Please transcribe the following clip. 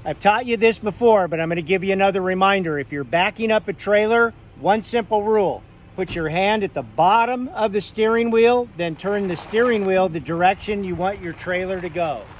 I've taught you this before, but I'm going to give you another reminder. If you're backing up a trailer, one simple rule. Put your hand at the bottom of the steering wheel, then turn the steering wheel the direction you want your trailer to go.